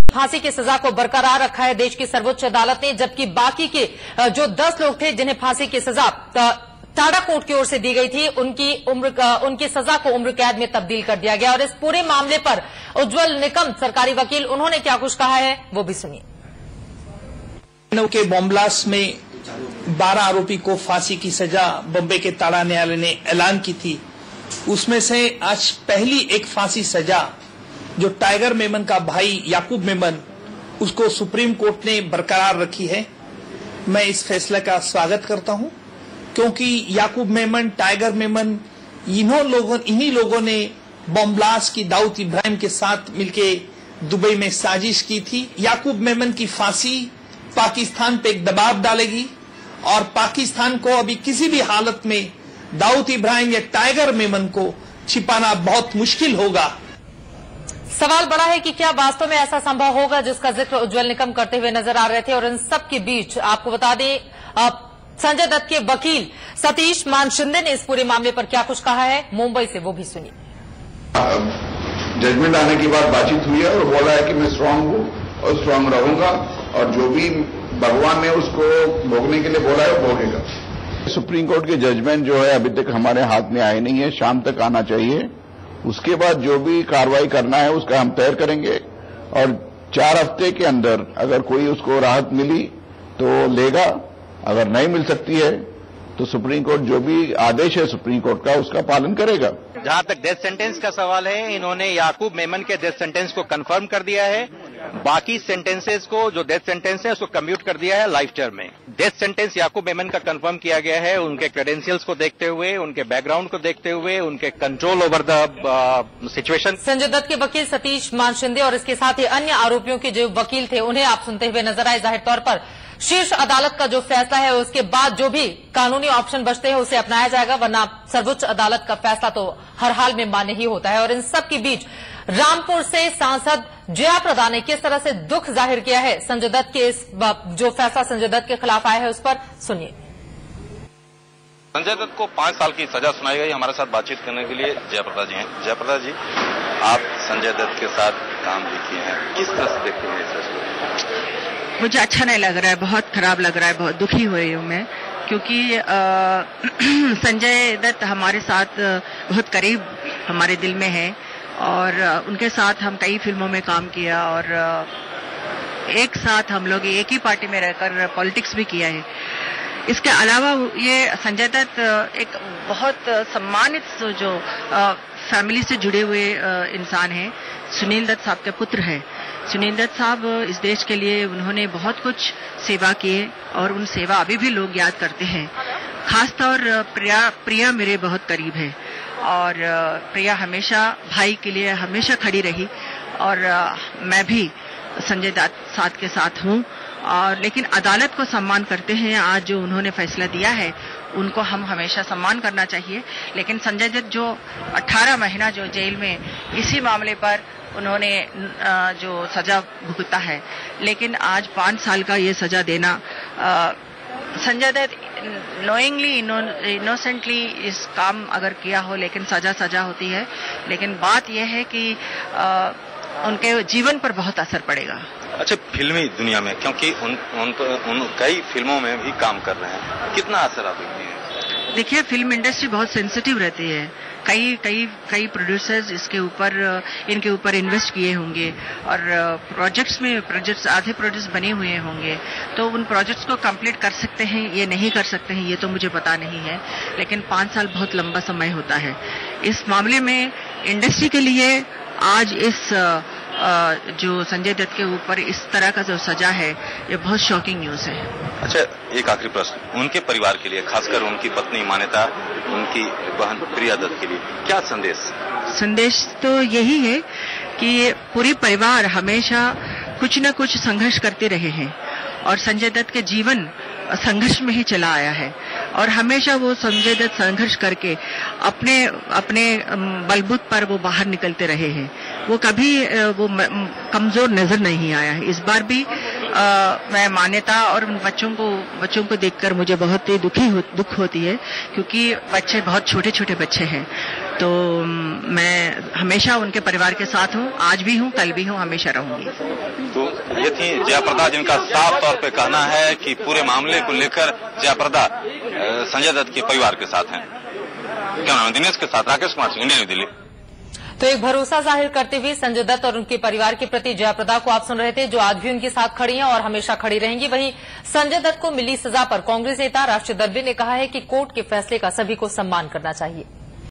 फांसी की सजा को बरकरार रखा है देश की सर्वोच्च अदालत ने, जबकि बाकी के जो 10 लोग थे जिन्हें फांसी की सजा टाडा कोर्ट की ओर से दी गई थी, उनकी सजा को उम्र कैद में तब्दील कर दिया गया। और इस पूरे मामले पर उज्जवल निकम सरकारी वकील, उन्होंने क्या कुछ कहा है वो भी सुनिए। के बॉम्ब ब्लास्ट में 12 आरोपी को फांसी की सजा बॉम्बे के टाडा न्यायालय ने ऐलान की थी। उसमें से आज पहली एक फांसी सजा जो टाइगर मेमन का भाई याकूब मेमन, उसको सुप्रीम कोर्ट ने बरकरार रखी है। मैं इस फैसले का स्वागत करता हूं, क्योंकि याकूब मेमन, टाइगर मेमन, इन्हीं लोगों ने बॉम्ब ब्लास्ट की दाऊद इब्राहिम के साथ मिलके दुबई में साजिश की थी। याकूब मेमन की फांसी पाकिस्तान पे एक दबाव डालेगी और पाकिस्तान को अभी किसी भी हालत में दाऊद इब्राहिम या टाइगर मेमन को छिपाना बहुत मुश्किल होगा। सवाल बड़ा है कि क्या वास्तव में ऐसा संभव होगा जिसका जिक्र उज्जवल निकम करते हुए नजर आ रहे थे। और इन सब के बीच आपको बता दें, संजय दत्त के वकील सतीश मानशिंदे ने इस पूरे मामले पर क्या कुछ कहा है, मुंबई से वो भी सुनिए। जजमेंट आने के बाद बातचीत हुई है और बोला है कि मैं स्ट्रांग हूं और स्ट्रांग रहूंगा और जो भी भगवान ने उसको भोगने के लिए बोला है वो भोगेगा। सुप्रीम कोर्ट के जजमेंट जो है अभी तक हमारे हाथ में आए नहीं है, शाम तक आना चाहिए। उसके बाद जो भी कार्रवाई करना है उसका हम तय करेंगे और 4 हफ्ते के अंदर अगर कोई उसको राहत मिली तो लेगा, अगर नहीं मिल सकती है तो सुप्रीम कोर्ट जो भी आदेश है सुप्रीम कोर्ट का उसका पालन करेगा। जहां तक डेथ सेंटेंस का सवाल है, इन्होंने याकूब मेमन के डेथ सेंटेंस को कंफर्म कर दिया है। बाकी सेंटेंसेस को, जो डेथ सेंटेंस है उसको कम्यूट कर दिया है लाइफ टर्म में। डेथ सेंटेंस याकूब मेमन का कंफर्म किया गया है उनके क्रेडेंशियल्स को देखते हुए, उनके बैकग्राउंड को देखते हुए, उनके control over the situation. Sanjay Dutt के वकील सतीश मानशिंदे और इसके साथ ही अन्य आरोपियों के जो वकील थे उन्हें आप सुनते हुए नजर आए। जाहिर तौर पर शीर्ष अदालत का जो फैसला है उसके बाद जो भी कानूनी ऑप्शन बचते हैं उसे अपनाया जाएगा, वरना सर्वोच्च अदालत का फैसला तो हर हाल में मान्य ही होता है। और इन सब के बीच रामपुर से सांसद जया प्रदा ने किस तरह से दुख जाहिर किया है संजय दत्त के इस जो फैसला संजय दत्त के खिलाफ आया है उस पर सुनिए। संजय दत्त को 5 साल की सजा सुनाई गई। हमारे साथ बातचीत करने के लिए जयप्रदा जी हैं। जयप्रदा जी, आप संजय दत्त के साथ काम भी किए हैं, किस तरह से देखते हैं इस फैसले? मुझे अच्छा नहीं लग रहा है, बहुत खराब लग रहा है, बहुत दुखी हुई हूं मैं, क्योंकि संजय दत्त हमारे साथ बहुत करीब हमारे दिल में है और उनके साथ हम कई फिल्मों में काम किया और एक साथ हम लोग एक ही पार्टी में रहकर पॉलिटिक्स भी किया है। इसके अलावा ये संजय दत्त एक बहुत सम्मानित जो फैमिली से जुड़े हुए इंसान हैं। सुनील दत्त साहब के पुत्र हैं। सुनील दत्त साहब इस देश के लिए उन्होंने बहुत कुछ सेवा किए और उन सेवा अभी भी लोग याद करते हैं। खासतौर प्रिया मेरे बहुत करीब है और प्रिया हमेशा भाई के लिए हमेशा खड़ी रही और मैं भी संजय दत्त साथ के साथ हूं और लेकिन अदालत को सम्मान करते हैं। आज जो उन्होंने फैसला दिया है उनको हम हमेशा सम्मान करना चाहिए। लेकिन संजय दत्त जो 18 महीना जो जेल में इसी मामले पर उन्होंने जो सजा भुगता है, लेकिन आज 5 साल का ये सजा देना, संजय दत्त नोइंगली इनोसेंटली इस काम अगर किया हो लेकिन सजा होती है। लेकिन बात यह है कि उनके जीवन पर बहुत असर पड़ेगा। अच्छा, फिल्मी दुनिया में, क्योंकि उन कई फिल्मों में भी काम कर रहे हैं, कितना असर आप देखते हैं? देखिए, फिल्म इंडस्ट्री बहुत सेंसिटिव रहती है। कई प्रोड्यूसर्स इनके ऊपर इन्वेस्ट किए होंगे और प्रोजेक्ट्स आधे प्रोजेक्ट्स बने हुए होंगे, तो उन प्रोजेक्ट्स को कंप्लीट कर सकते हैं, ये नहीं कर सकते हैं, ये तो मुझे पता नहीं है। लेकिन 5 साल बहुत लंबा समय होता है। इस मामले में इंडस्ट्री के लिए आज इस जो संजय दत्त के ऊपर इस तरह का जो सजा है ये बहुत शॉकिंग न्यूज है। अच्छा, एक आखिरी प्रश्न, उनके परिवार के लिए, खासकर उनकी पत्नी मान्यता, उनकी बहन प्रिया दत्त के लिए क्या संदेश तो यही है कि पूरी परिवार हमेशा कुछ न कुछ संघर्ष करते रहे हैं और संजय दत्त के जीवन संघर्ष में ही चला आया है और हमेशा वो संजय दत्त संघर्ष करके अपने बलबूते पर वो बाहर निकलते रहे हैं। वो कभी वो कमजोर नजर नहीं आया है। इस बार भी मैं मान्यता और उन बच्चों को देखकर मुझे बहुत ही दुख होती है, क्योंकि बच्चे बहुत छोटे छोटे बच्चे हैं। तो मैं हमेशा उनके परिवार के साथ हूँ, आज भी हूँ, कल भी हूँ, हमेशा रहूंगी। तो ये थी जयाप्रदा, जिनका साफ तौर पे कहना है कि पूरे मामले को लेकर जयाप्रदा संजय दत्त के परिवार के साथ हैं। क्या नाम है? दिनेश के साथ राकेश कुमार सिंह, इंडिया न्यू दिल्ली। तो एक भरोसा जाहिर करते हुए संजय दत्त और उनके परिवार के प्रति जयाप्रदा को आप सुन रहे थे, जो आज भी उनके साथ खड़ी हैं और हमेशा खड़ी रहेंगी। वहीं संजय दत्त को मिली सजा पर कांग्रेस नेता राष्ट्रीय दरबार ने कहा है कि कोर्ट के फैसले का सभी को सम्मान करना चाहिए।